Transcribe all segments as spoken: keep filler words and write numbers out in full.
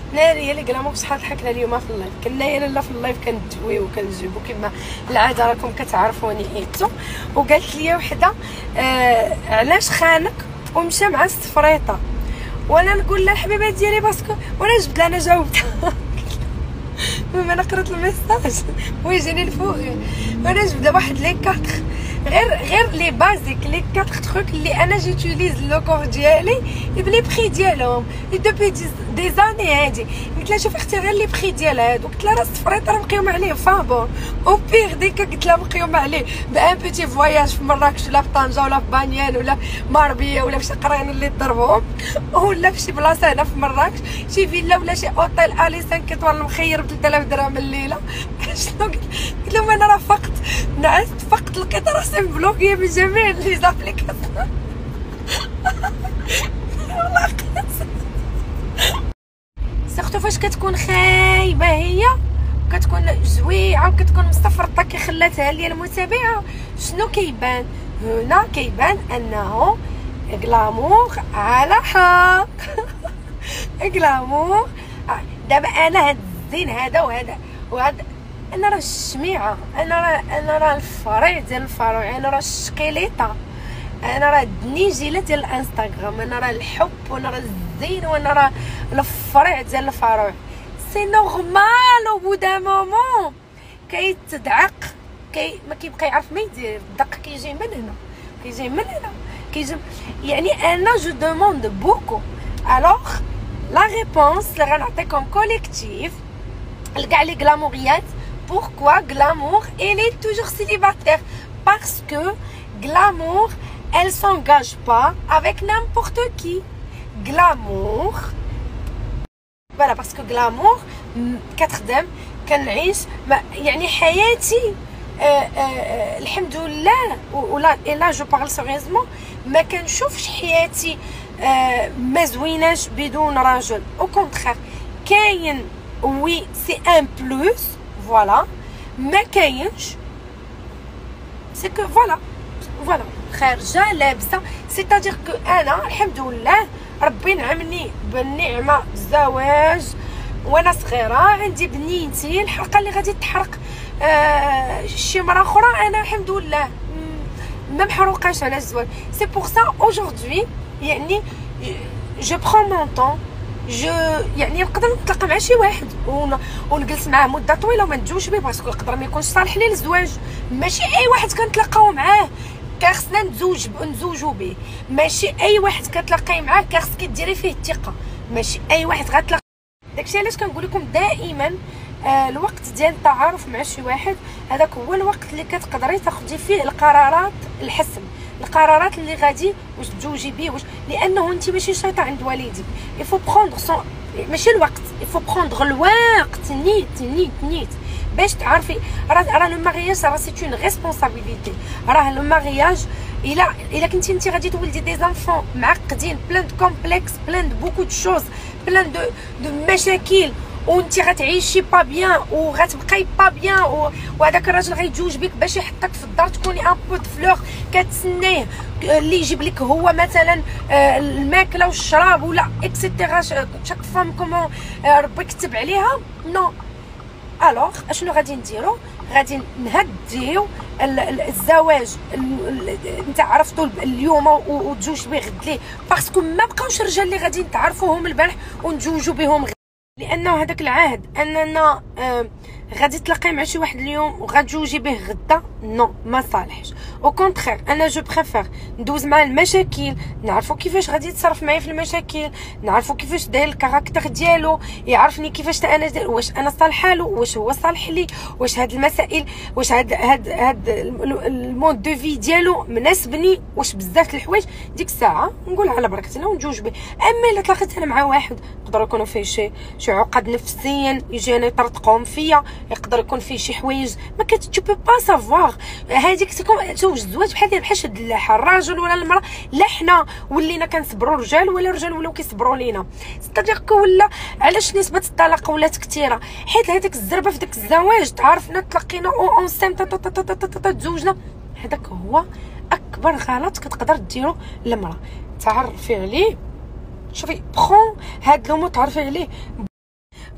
ناري اللي قلنا شحال ضحكنا اليوم في اللايف. كنا يا لاله في اللايف كندويو وكنجيبو كما العاده، راكم كتعرفوني حيتو. وقالت لي وحده آه علاش خانك ومشى مع السفريطه، وانا نقول لها الحبيبه ديالي باسكو، وانا جبت لها انا جاوبتها ملي انا قرات الميساج ويجيني الفوق وانا جبت لها واحد لي كاتر غير غير لي بازيك لي كاتر تروك اللي انا جيتيليز لو كور ديالي بلي بري ديالهم دوبي دي زاني هادي. قلت لها شوفي اختي غير لي بري ديال هادو، قلت لها راه السفريط راه مقيوم عليه فابور او بيغ ديك، قلت لها مقيوم عليه بان بيتي فواياج في مراكش ولا في طنجه ولا في بانيان ولا ماربيه ولا في شي قرين اللي ضربهم، ولا في شي بلاصه هنا في مراكش شي فيلا ولا شي اوتيل الي خمسة ايطوال مخير ب ثلاثة آلاف درهم الليله. شنو قلت لهم انا راه فقت نعست فقت لقيت راسي مبلوكيه من جميع لي زابليكاسيون والله سيرتو فاش كتكون خايبه هي كتكون زويعه وكتكون مستفرطه كي خلاتها ليا المتابعه. شنو كيبان هنا؟ كيبان انه غلامور على حق غلامور. دابا انا هاد الزين هذا وهذا وهذا انا راه الشميعه، انا راه انا راه الفريع ديال الفروع، انا راه الشقيليطه، انا راه الدنيجيله ديال الانستغرام، انا راه الحب وانا راه الزين وانا راه الفريع ديال الفروع. سي نورمال او بو دا مومون كيتدعق كي ما كيبقى يعرف ما يدير، الدق كيجي من هنا كيجي من هنا كيجي، يعني انا جو دوموند بوكو. الوغ لا ريبونس اللي غنعطيكم كوليكتيف لكاع لي غلاموريات. Pourquoi Glamour elle est toujours célibataire? Parce que Glamour elle s'engage pas avec n'importe qui. Glamour voilà parce que Glamour كتخدم كنعيش يعني حياتي آه آه الحمد لله ولا الا جو بارل سيريوزمون ما كنشوفش حياتي آه ما زويناش بدون راجل. او كونترير كاين وي سي ان بلوس فوالا، ما كاينش سي كو فوالا فوالا خارجه لابسه. سيتادير كو انا الحمد لله ربي نعمني بالنعمه الزواج وانا صغيره، عندي بنيتي الحلقه اللي غادي تحرق آه شي مره اخرى، انا الحمد لله ما محروقاش على الزواج. سي بور سا اوجوردي يعني جو برون مون طون جو يعني نقدر نتلاقى مع شي واحد ونجلس معاه مده طويله وما نتزوجش به باسكو يقدر ما يكونش صالح لي للزواج. ماشي اي واحد كنتلاقاو معاه كخصنا نتزوج نتزوجوا به، ماشي اي واحد كتلاقاي معاه كخص كديري فيه الثقه، ماشي اي واحد غتلاقى. داكشي علاش كنقول لكم دائما آه الوقت ديال التعارف مع شي واحد هذاك هو الوقت اللي كتقدري تاخذي فيه القرارات الحسم، القرارات اللي غادي واش تزوجي بيه واش، لانه انت ماشي شيطه عند والديك. يفو بروندر سون ماشي الوقت، يفو بروندر الوقت نيت نيت نيت باش تعرفي. راه راه لو مارياج راه سي اون ريسبونسابيلتي. راه لو مارياج الا الا كنتي انت غادي تولدي دي زانفون معقدين بلان دو كومبلكس بلان دو بوكو دو شوز بلان دو دو مشاكل، وانت غتعيشي با بيان وغتبقاي با بيان، وهذاك الراجل غيتزوج بك باش يحطك في الدار تكوني ان بو دو فلور كتسنيه اللي يجيب لك هو مثلا الماكله والشراب ولا اكسيتيرا شاك فام كومون ربي كتب عليها. نو الوغ اشنو غادي نديرو؟ غادي نهديو الزواج انت عرفتو اليوم وتزوج به غد ليه، باسكو ما بقاوش الرجال اللي غادي نتعرفوهم البارح ونتزوجوا بهم غد، لانه هذاك العهد اننا آه غادي تلاقي مع شي واحد اليوم وغتزوجي به غدا نو ما صالحش. او كونترير انا جو بريفير ندوز مع المشاكل، نعرفوا كيفاش غادي يتصرف معايا في المشاكل، نعرفوا كيفاش داير الكاركتر ديالو، يعرفني كيفاش انا داير، واش انا صالحه له، واش هو صالح لي، واش هاد المسائل واش هاد هاد هاد المود دو في ديالو مناسبني، واش بزاف الحوايج ديك الساعه نقول على بركه الله ونتزوج به. اما الا تلاقيت انا مع واحد يقدر يكون فيه شي شي عقد نفسيا يجينا يطرطقهم فيا، يقدر يكون فيه شي حوايج ما كتو بو با سافوار. هذيك تكون توج الزواج بحال بحال شد اللحى الراجل ولا المراه، لا حنا ولينا كنصبروا الرجال ولا الرجال ولاو كيصبروا لينا. ستادير ولا علاش نسبه الطلاق ولات كثيره؟ حيت هذيك الزربه في داك الزواج تعرفنا تلاقينا اون سيم تزوجنا. هذاك هو اكبر غلط كتقدر ديرو المراه. تعرفي عليه، شوفي برون هاد لومو تعرفي عليه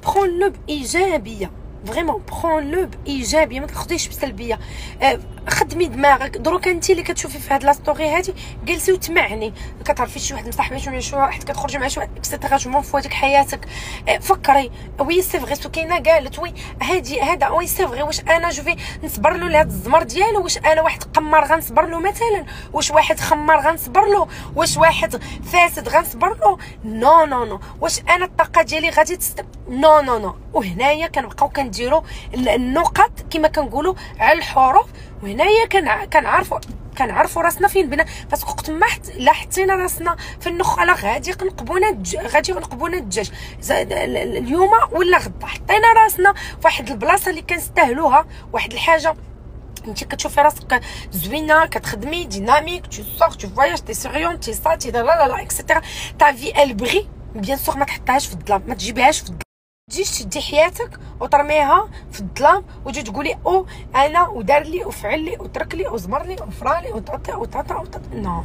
برون لو بايجابيه، فريمون برون لو بايجابيه، ما تاخذيش بسلبيه. أه خدمي دماغك. دروك انت اللي كتشوفي في هاد لا ستوري هادي جلسي وتمعني، كتعرفي شي واحد مصاحبات ولا شي واحد كتخرجي مع شي واحد اكسترا جمون في هذيك حياتك. أه فكري وي سي فغي سكينه قالت وي هادي هذا وي سي فغي، واش انا جوفي نصبر له لهاد الزمر ديالو؟ واش انا واحد قمار غنصبر له مثلا؟ واش واحد خمار غنصبر له؟ واش واحد فاسد غنصبر له؟ نو نو نو. واش انا الطاقه ديالي غادي تست نو نو نو. وهنايا كنبقاو كنديروا النقط كما كنقولوا على الحروف، وهنايا كنعرفوا كنعرفوا راسنا فين بنا. بس وقت ما لا حطينا راسنا في النخاله غادي نقبونا غادي نقبونا الدجاج اليوم ولا غدا. حطينا راسنا في واحد البلاصه اللي كنستاهلوها، واحد الحاجه انت كتشوفي راسك زوينه، كتخدمي ديناميك، تو سور تو فواياج تي سيريون تي سا تي لا لا لا اكسيتيرا. تا في البغي بيان سور ما تحطهاش في الظلام، ما تجيبيهاش في الظلام. تجيش تدي حياتك وترميها في الظلام وتجي تقولي او انا ودار لي وفعل لي وترك لي وزمر لي وفرا لي وطاطا وطاطا وطاطا. نو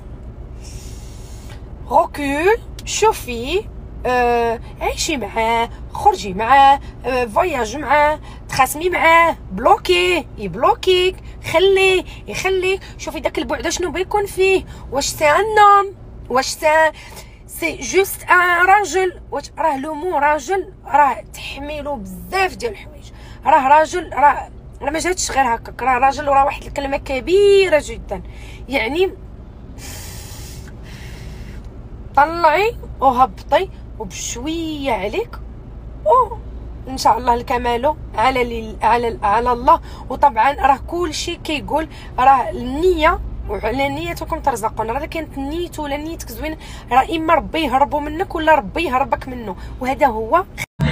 روكول، شوفي، آه، عيشي معاه، خرجي معاه، آه، فواياج معاه، تخاصمي معاه، بلوكي يبلوكيك، خليه يخليك. شوفي داك البعد شنو بيكون فيه، واش سي ان نوم، واش سي سي جوست ان راجل، واش راه لو مو راجل راه تحميلو بزاف ديال الحوايج. راه راجل، راه راه ما جاتش غير هكاك، راه راجل وراه واحد الكلمه كبيره جدا. يعني طلعي وهبطي وبشويه عليك، او ان شاء الله الكمال على على على الله. وطبعا راه كلشي كيقول راه النيه وعلى نيتكم ترزقون. راه كانت نيته ولا نيتك زوينه راه اما ربي يهربوا منك ولا ربي يهربك منه، وهذا هو.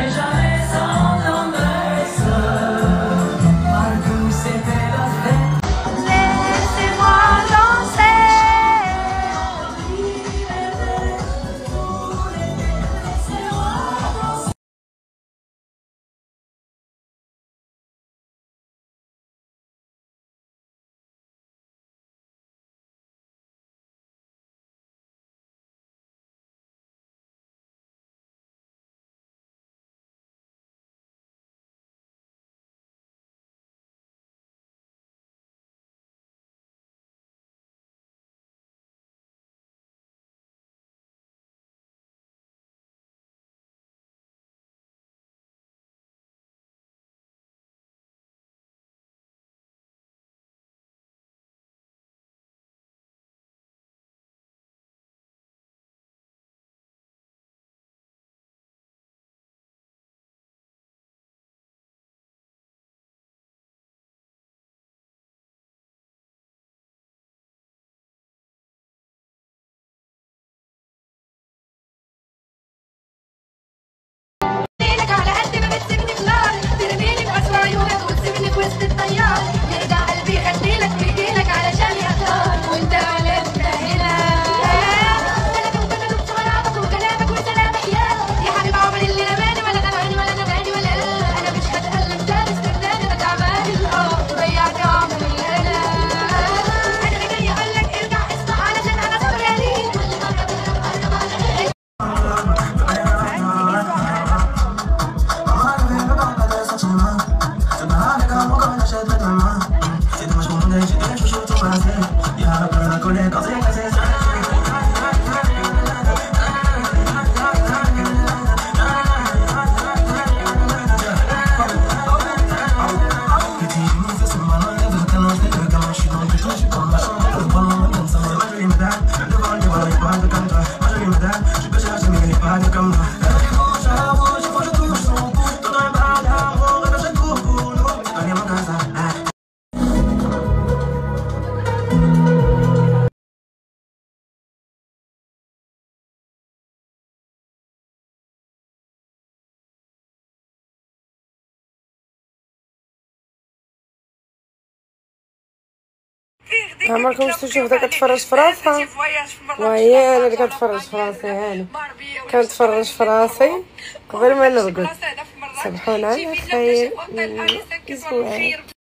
عمرك واش تشوف داك كتفرج في راسها؟ وهي انا اللي كنتفرج في راسي، هاني كنتفرج في راسي قبل ما نرقد. صبحونا على خير.